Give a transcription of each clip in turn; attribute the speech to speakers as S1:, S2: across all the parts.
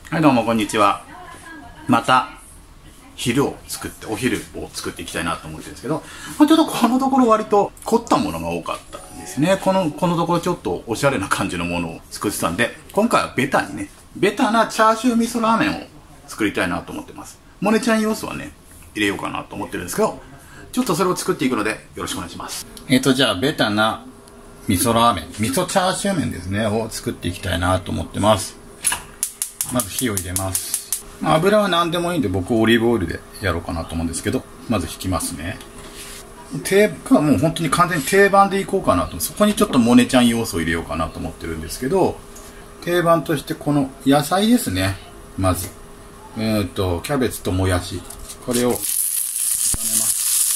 S1: はい、どうもこんにちは。またお昼を作っていきたいなと思ってるんですけど、ちょっとこのところ割と凝ったものが多かったんですね。このところちょっとおしゃれな感じのものを作ってたんで、今回はベタなチャーシュー味噌ラーメンを作りたいなと思ってます。モネちゃん要素はね、入れようかなと思ってるんですけど、ちょっとそれを作っていくのでよろしくお願いします。じゃあベタな味噌ラーメン、味噌チャーシュー麺ですね、を作っていきたいなと思ってます。まず火を入れます。油は何でもいいんで、僕オリーブオイルでやろうかなと思うんですけど、まず引きますね。もう本当に完全に定番でいこうかなと。そこにちょっとモネちゃん要素を入れようかなと思ってるんですけど、定番としてこの野菜ですね。まずキャベツともやし、これを炒めます。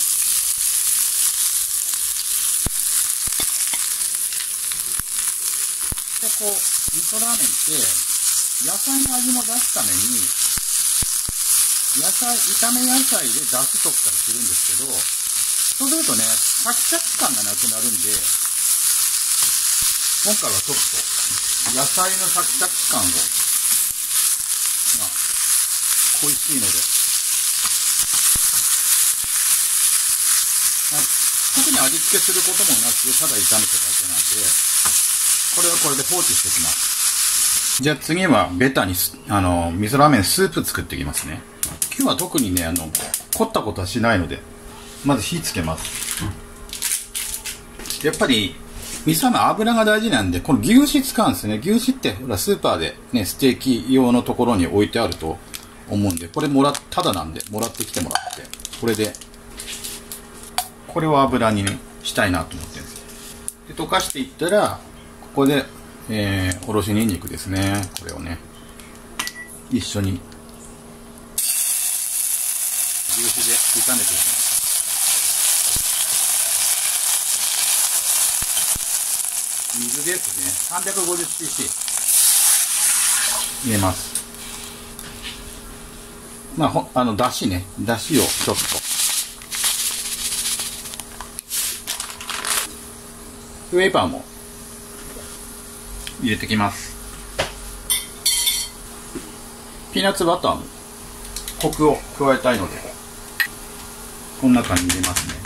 S1: で味噌ラーメンって野菜の味も出すために炒め野菜で出汁取ったりするんですけど、そうするとね、シャキシャキ感がなくなるんで、今回はちょっと野菜のシャキシャキ感を恋しいので、特に味付けすることもなくただ炒めただけなんで、これはこれで放置しておきます。じゃあ次はベタに味噌ラーメンスープ作っていきますね。今日は特にね凝ったことはしないので、まず火つけます。やっぱり味噌ラーメン油が大事なんで、この牛脂使うんですね。牛脂ってほらスーパーでね、ステーキ用のところに置いてあると思うんで、これただなんでもらってきてもらって、これを油にねしたいなと思ってるんですよ。で溶かしていったら、ここでおろしにんにくですね。これをね一緒に牛脂で炒めていきます。水ですね。350cc 入れます。だしをちょっと、ウェイパーも入れてきます。ピーナッツバターもコクを加えたいので、この中に入れますね。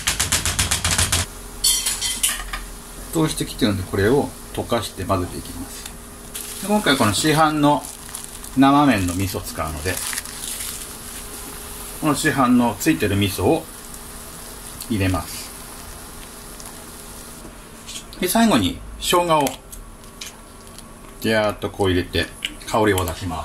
S1: 沸騰してきてるので、これを溶かして混ぜていきます。で今回この市販の生麺の味噌を使うので、この市販のついてる味噌を入れます。で最後に生姜をギャーっとこう入れて香りを出します。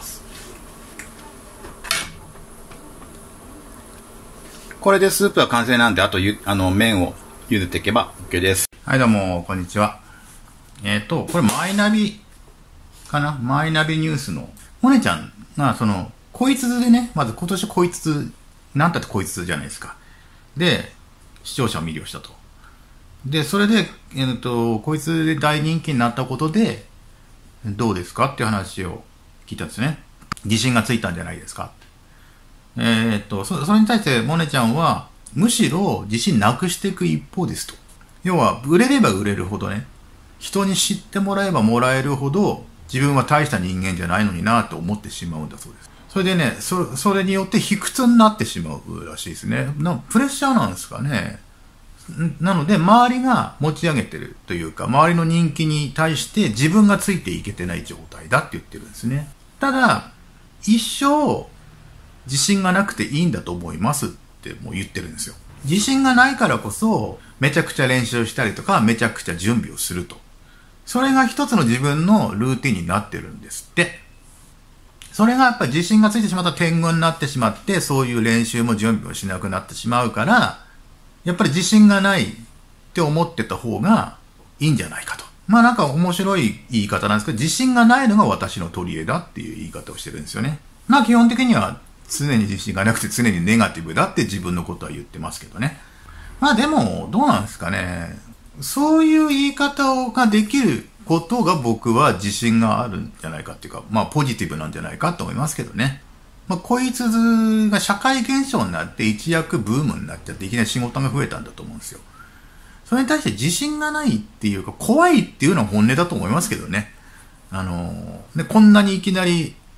S1: これでスープは完成なんで、あと麺を茹でていけば OK です。はい、どうもこんにちは。これマイナビかな、マイナビニュースのモネちゃんが恋つでね、まず今年恋つなんたって恋つじゃないですか。で視聴者を魅了したと。でそれで恋つで大人気になったことでどうですかっていう話を聞いたんですね。自信がついたんじゃないですか。それに対してモネちゃんはむしろ自信なくしていく一方ですと。要は売れれば売れるほどね、人に知ってもらえばもらえるほど自分は大した人間じゃないのになと思ってしまうんだそうです。それでね、それによって卑屈になってしまうらしいですね。プレッシャーなんですかね。なので周りが持ち上げてるというか、周りの人気に対して自分がついていけてない状態だって言ってるんですね。ただ一生自信がなくていいんだと思いますってもう言ってるんですよ。自信がないからこそめちゃくちゃ練習したりとか、めちゃくちゃ準備をすると。それが一つの自分のルーティンになってるんですって。それがやっぱり自信がついてしまったら天狗になってしまって、そういう練習も準備をしなくなってしまうから、やっぱり自信がないって思ってた方がいいんじゃないかと。なんか面白い言い方なんですけど、自信がないのが私の取り柄だっていう言い方をしてるんですよね。基本的には常に自信がなくて常にネガティブだって自分のことは言ってますけどね。でもどうなんですかね。そういう言い方ができることが僕は自信があるんじゃないかっていうか、ポジティブなんじゃないかと思いますけどね。こいつが社会現象になって一躍ブームになっちゃっていきなり仕事が増えたんだと思うんですよ。それに対して自信がないっていうか怖いっていうのは本音だと思いますけどね。でこんなにいきなり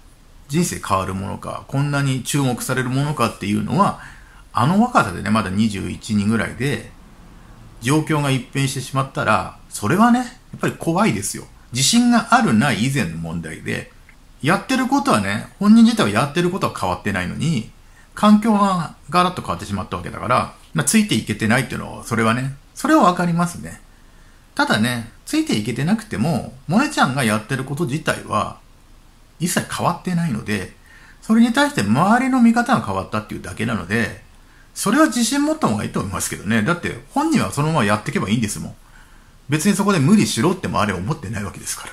S1: 人生変わるものか、こんなに注目されるものかっていうのは、あの若さでね、まだ21人ぐらいで、状況が一変してしまったら、それはね、やっぱり怖いですよ。自信があるない以前の問題で、やってることはね、本人自体はやってることは変わってないのに、環境がガラッと変わってしまったわけだから、ついていけてないっていうのは、それはね、それはわかりますね。ただね、ついていけてなくても、萌音ちゃんがやってること自体は、一切変わってないので、それに対して周りの見方が変わったっていうだけなので、それは自信持った方がいいと思いますけどね。だって本人はそのままやっていけばいいんですもん。別にそこで無理しろって周りは思ってないわけですから。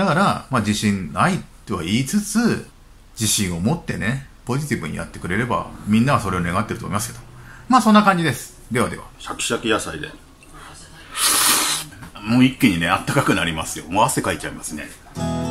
S1: だから、自信ないとは言いつつ、自信を持ってね、ポジティブにやってくれれば、みんなはそれを願ってると思いますけど。そんな感じです。ではでは。
S2: シャキシャキ野菜で。
S1: もう一気にね、あったかくなりますよ。もう汗かいちゃいますね。